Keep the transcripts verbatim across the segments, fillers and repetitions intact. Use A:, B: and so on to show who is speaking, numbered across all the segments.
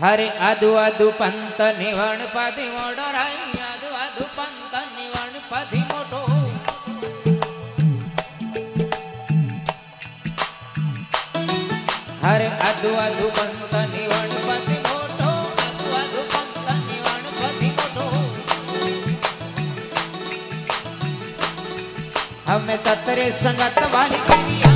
A: हरे अदु अदु पंत निवण पधि मोडो राई अदु अदु पंत निवण पधि मोटो हरे अदु अदु पंत निवण पधि मोटो अदु अदु पंत निवण पधि मोटो हमें सतरे संगत वाली क्रिया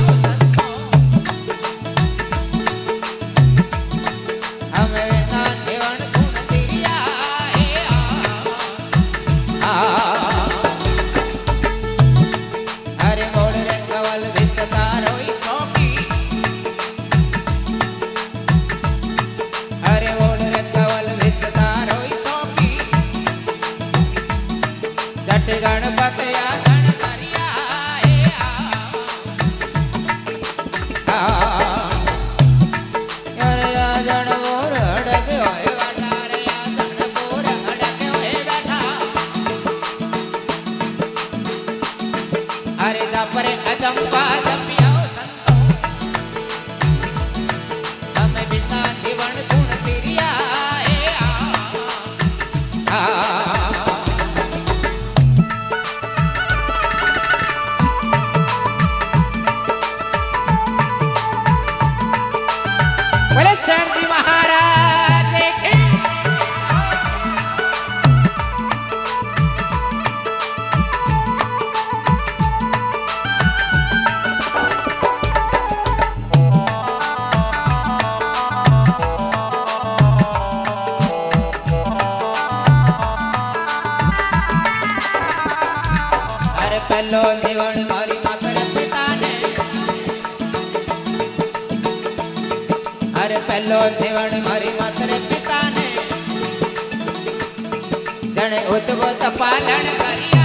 A: पहलो निवण मारी मातर पिता ने अरे पहलो निवण मारी मातर पिता ने जने उद्भुत पालन करिया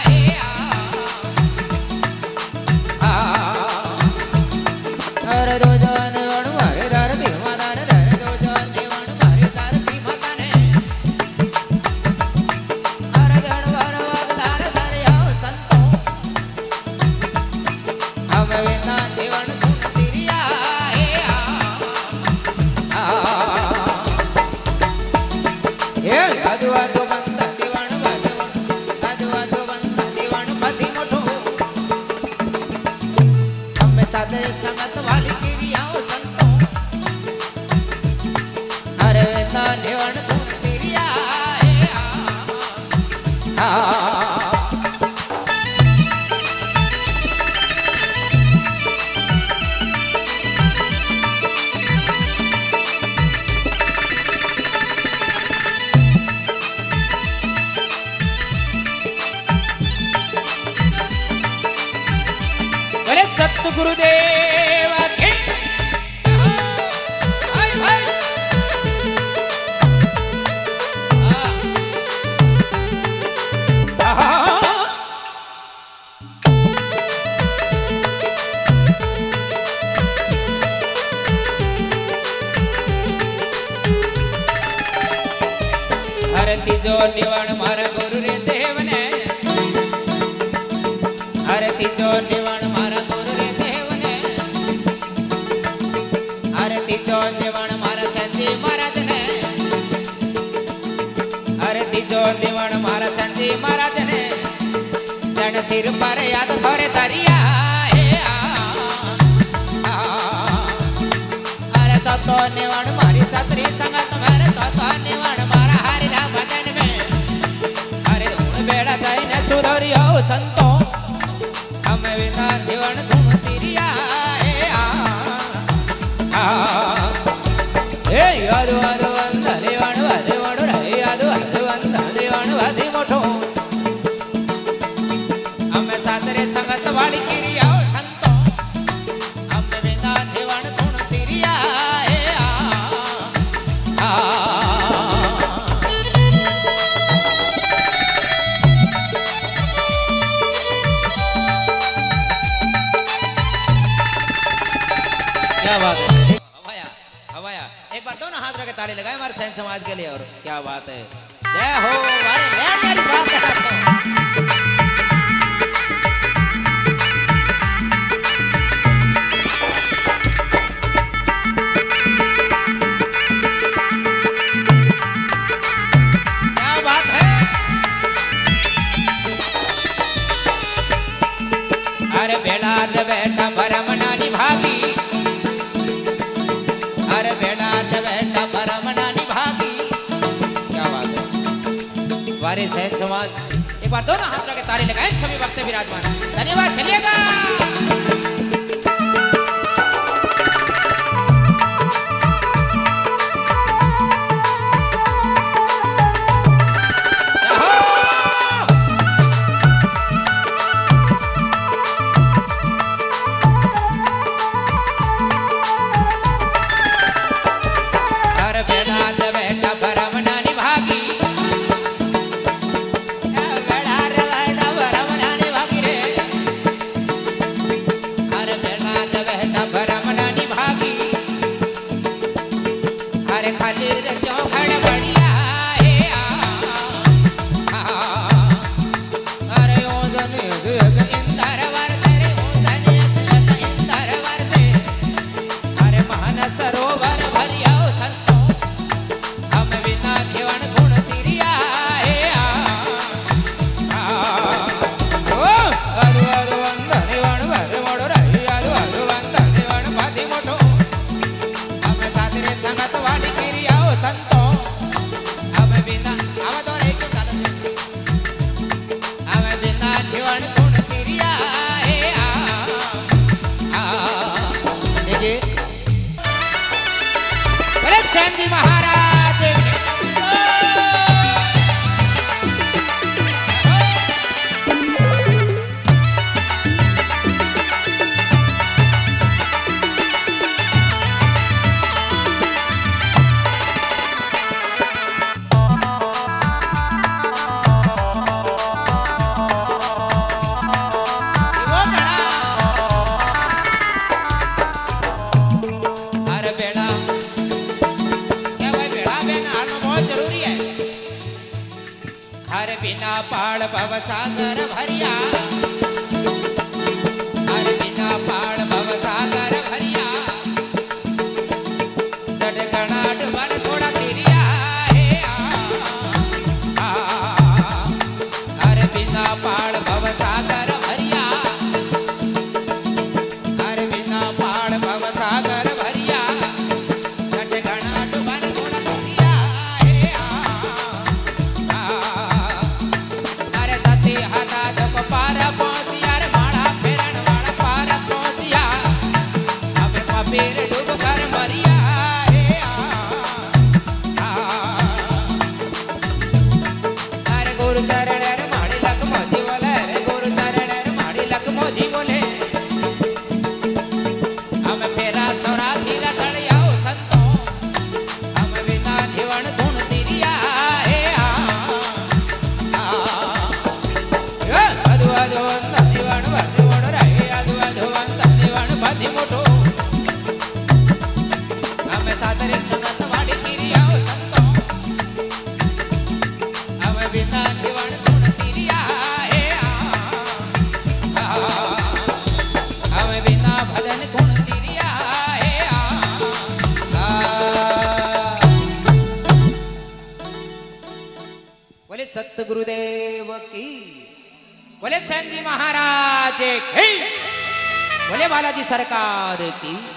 A: अरे रोज निवण मारे धरती माता ने रे रोज निवण मारी धरती माता ने अरे गणवर अवतार धरिया संतो हमें बिना निवण गुण तिरिया हे अदु अदु बंद निवण बंद अदु अदु बंद निवण पधि मोटो हमें साधे संगत वाली क्रिया संतो हरे बिना निवण गुण तिरिया गुरुदेव के हाय हाय हर तीजो निवण मारा गुरु रे देव ने हर तीजो निवण मारा गुरु रे देव ने हर तीजो निवण मारा संजी महाराज ने हर तीजो निवण मारा संजी महाराज ने जन सिर पर याद थोरे तरिया अरे तो निवण मारी सतरी संगत मेरे तो निवण मारा हरि राम भजन में हरे बेड़ा जाइने सुधरियो संतो हमें बिना निवण गुण तिरिया ए अदु अदु बंद निवण पधि मोटो रे अदु अदु बंद निवण पधि मोटो हमें सातरे संगत वाली क्रिया संतो हमें बिना निवण गुण तिरिया क्या बात है हवाया हवाया एक बार दोनों हाथ रख के ताली लगाए हमारे सैन समाज के लिए और क्या बात है जय हो हमारे लैंड वाली बात है रे बेटा भरमना निभागी अरे बेड़ा रे बेटा भरमना निभागी क्या बात है वारे सहज समाज एक बार दोनों हाथ लगे तारे लगाए सभी वक्त विराजमान धन्यवाद चलिएगा पाड़ भव सागर भरिया हर बिना पाड़ भव सागर भरिया डट गणाट वन थोड़ा तिरिया हे आ हर बिना पाड़ भव सागर भरिया हर बिना पाड़ भव सागर भरिया डट गणाट वन थोड़ा तिरिया हे आ सतगुरुदेव की बोले सेन जी महाराज की बोले बालाजी सरकार की।